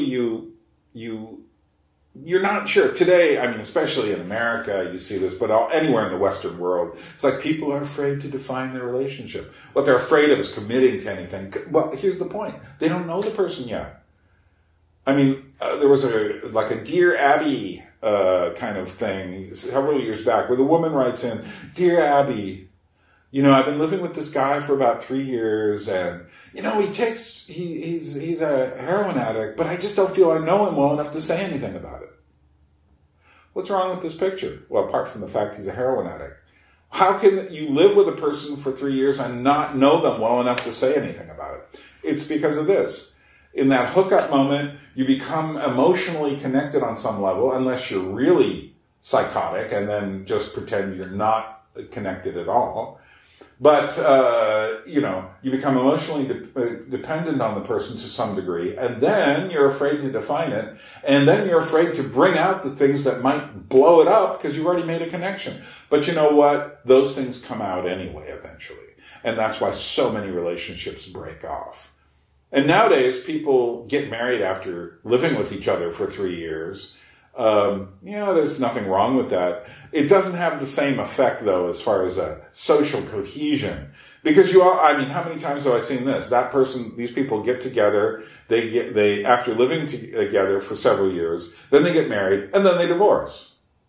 you're not sure. Today, I mean, especially in America, you see this, but anywhere in the Western world, it's like people are afraid to define their relationship. What they're afraid of is committing to anything. Well, here's the point. They don't know the person yet. I mean, there was a Dear Abby kind of thing several years back where the woman writes in, Dear Abby, you know, I've been living with this guy for about 3 years and, you know, he's a heroin addict, but I just don't feel I know him well enough to say anything about it. What's wrong with this picture? Well, apart from the fact he's a heroin addict. How can you live with a person for 3 years and not know them well enough to say anything about it? It's because of this. In that hookup moment, you become emotionally connected on some level, unless you're really psychotic and then just pretend you're not connected at all. But, you know, you become emotionally dependent on the person to some degree, and then you're afraid to define it, and then you're afraid to bring out the things that might blow it up because you've already made a connection. But you know what? Those things come out anyway eventually. And that's why so many relationships break off. And nowadays, people get married after living with each other for 3 years. You know, there's nothing wrong with that. It doesn't have the same effect, though, as far as a social cohesion. Because I mean, how many times have I seen this? These people get together, they after living together for several years, then they get married, and then they divorce.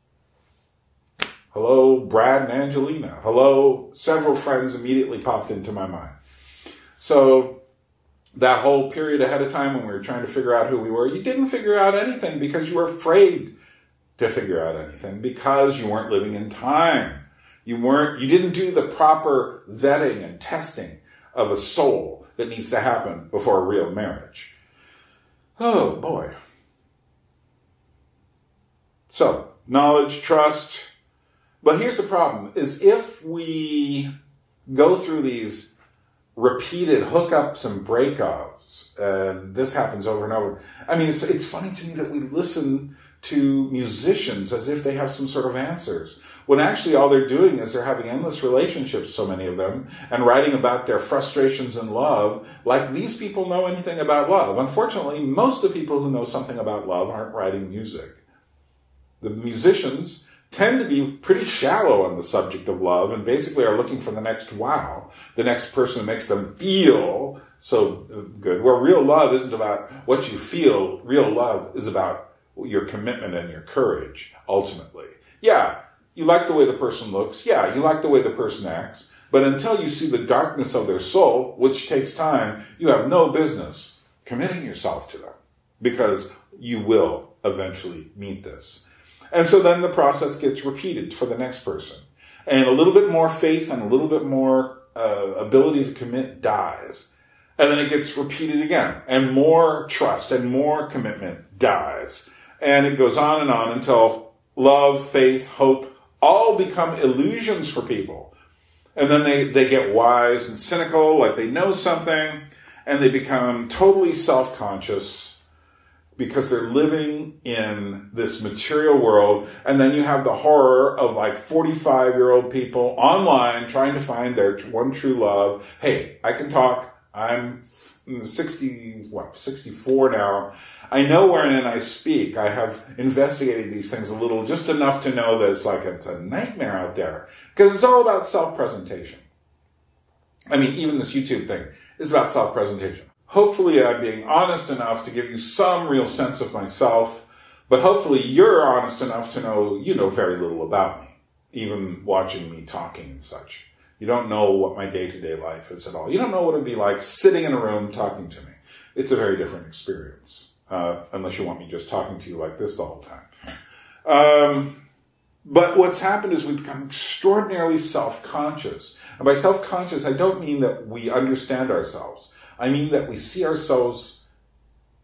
Hello, Brad and Angelina. Hello, several friends immediately popped into my mind. So that whole period ahead of time when we were trying to figure out who we were, you didn't figure out anything because you were afraid to figure out anything because you weren't living in time. You didn't do the proper vetting and testing of a soul that needs to happen before a real marriage. Oh, boy. So, knowledge, trust. But here's the problem, is if we go through these repeated hookups and breakups, and this happens over and over. I mean, it's funny to me that we listen to musicians as if they have some sort of answers, when actually all they're doing is they're having endless relationships, so many of them, and writing about their frustrations in love, like these people know anything about love. Unfortunately, most of the people who know something about love aren't writing music. The musicians tend to be pretty shallow on the subject of love and basically are looking for the next wow, the next person who makes them feel so good. Where real love isn't about what you feel. Real love is about your commitment and your courage, ultimately. Yeah, you like the way the person looks. Yeah, you like the way the person acts. But until you see the darkness of their soul, which takes time, you have no business committing yourself to them because you will eventually meet this. And so then the process gets repeated for the next person. And a little bit more faith and a little bit more ability to commit dies. And then it gets repeated again. And more trust and more commitment dies. And it goes on and on until love, faith, hope all become illusions for people. And then they get wise and cynical, like they know something, and they become totally self-conscious because they're living in this material world. And then you have the horror of like 45-year-old people online trying to find their one true love. Hey, I can talk. I'm 64 now. I know wherein I speak. I have investigated these things a little, just enough to know that it's a nightmare out there. Because it's all about self-presentation. I mean, even this YouTube thing is about self-presentation. Hopefully I'm being honest enough to give you some real sense of myself, but hopefully you're honest enough to know you know very little about me, even watching me talking and such. You don't know what my day-to-day life is at all. You don't know what it'd be like sitting in a room talking to me. It's a very different experience, unless you want me just talking to you like this the whole time. But what's happened is we've become extraordinarily self-conscious. And by self-conscious, I don't mean that we understand ourselves. I mean that we see ourselves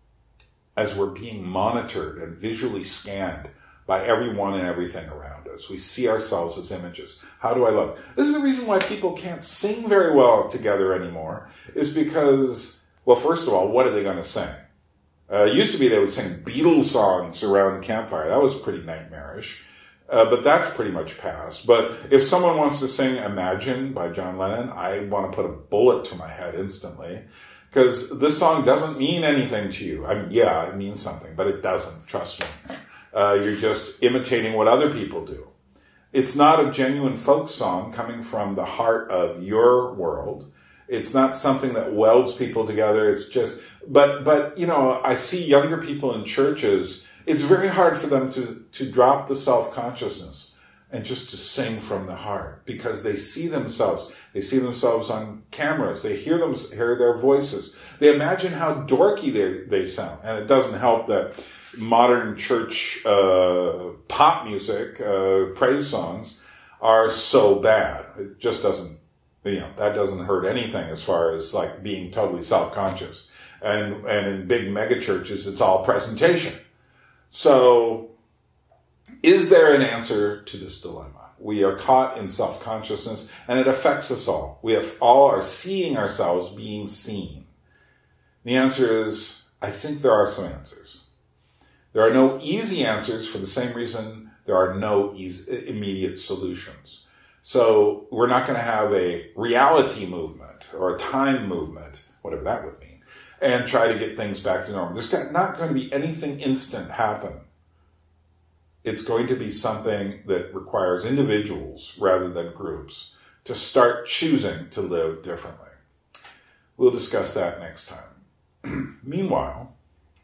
as we're being monitored and visually scanned by everyone and everything around us. We see ourselves as images. How do I look? This is the reason why people can't sing very well together anymore, is because, well, first of all, what are they going to sing? It used to be they would sing Beatles songs around the campfire. That was pretty nightmarish. But that's pretty much past. But if someone wants to sing Imagine by John Lennon, I want to put a bullet to my head instantly. Because this song doesn't mean anything to you. I mean, yeah, it means something, but it doesn't. Trust me. You're just imitating what other people do. It's not a genuine folk song coming from the heart of your world. It's not something that welds people together. It's just, but you know, I see younger people in churches. It's very hard for them to drop the self-consciousness and just to sing from the heart, because they see themselves on cameras. They hear their voices. They imagine how dorky they sound. And it doesn't help that modern church pop music, praise songs, are so bad. It just doesn't, that doesn't hurt anything as far as like being totally self-conscious. And in big mega churches, it's all presentation. So, is there an answer to this dilemma? We are caught in self-consciousness, and it affects us all. We all are seeing ourselves being seen. The answer is, I think there are some answers. There are no easy answers for the same reason there are no immediate solutions. So, we're not going to have a reality movement or a time movement, whatever that would mean, and try to get things back to normal. There's not going to be anything instant happen. It's going to be something that requires individuals rather than groups to start choosing to live differently. We'll discuss that next time. Meanwhile,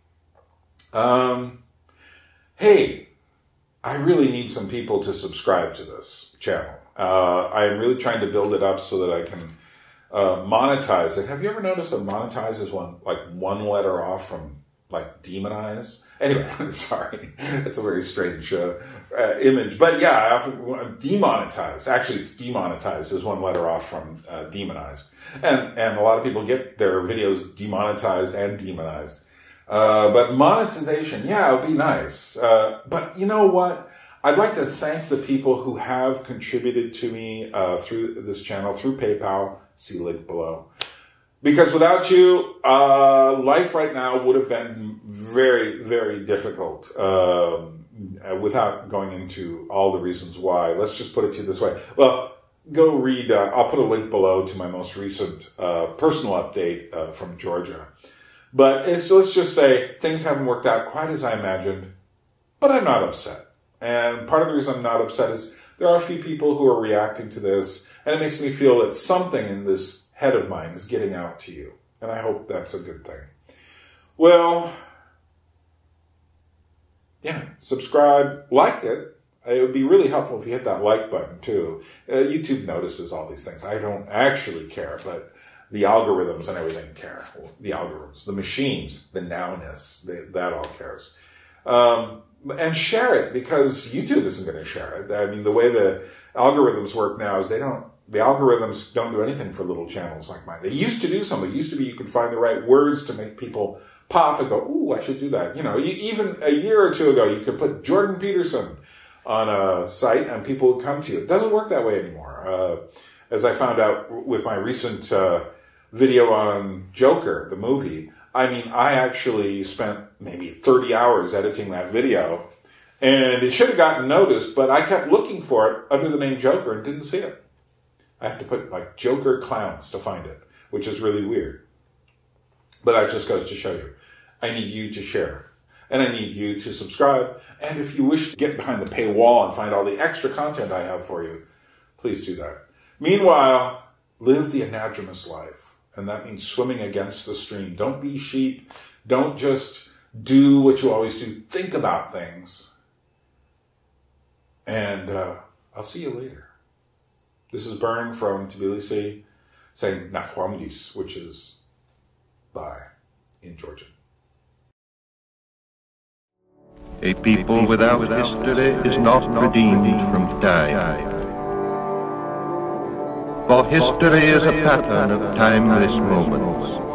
hey, I really need some people to subscribe to this channel. I'm really trying to build it up so that I can monetize it. Have you ever noticed that monetize is one letter off from like demonize? Anyway, sorry, it's a very strange image, but yeah, I often demonetize. Actually, it's demonetized is one letter off from demonized, and a lot of people get their videos demonetized and demonized. But monetization, yeah, it would be nice. But you know what? I'd like to thank the people who have contributed to me through this channel, through PayPal. See link below. Because without you, life right now would have been very, very difficult. Without going into all the reasons why, let's just put it to you this way. Well, go read. I'll put a link below to my most recent personal update from Georgia. But let's just say things haven't worked out quite as I imagined. But I'm not upset. And part of the reason I'm not upset is there are a few people who are reacting to this, and it makes me feel that something in this head of mine is getting out to you. And I hope that's a good thing. Well, yeah, subscribe, like it. It would be really helpful if you hit that like button too. YouTube notices all these things. I don't actually care, but the algorithms and everything care. The algorithms, the machines, the nowness, that all cares. And share it, because YouTube isn't going to share it. I mean, the way the algorithms work now is the algorithms don't do anything for little channels like mine. They used to do something. It used to be you could find the right words to make people pop and go, ooh, I should do that. You know, even a year or two ago, you could put Jordan Peterson on a site and people would come to you. It doesn't work that way anymore. As I found out with my recent video on Joker, the movie, I mean, I actually spent maybe 30 hours editing that video, and it should have gotten noticed, but I kept looking for it under the name Joker and didn't see it. I have to put like Joker clowns to find it, which is really weird. But that just goes to show you. I need you to share, and I need you to subscribe. And if you wish to get behind the paywall and find all the extra content I have for you, please do that. Meanwhile, live the Anadromist life. And that means swimming against the stream. Don't be sheep. Don't just do what you always do. Think about things. And I'll see you later. This is Bern from Tbilisi saying Anadromist, which is bye in Georgian. A people without history is not redeemed from time. For history is a pattern of timeless moments.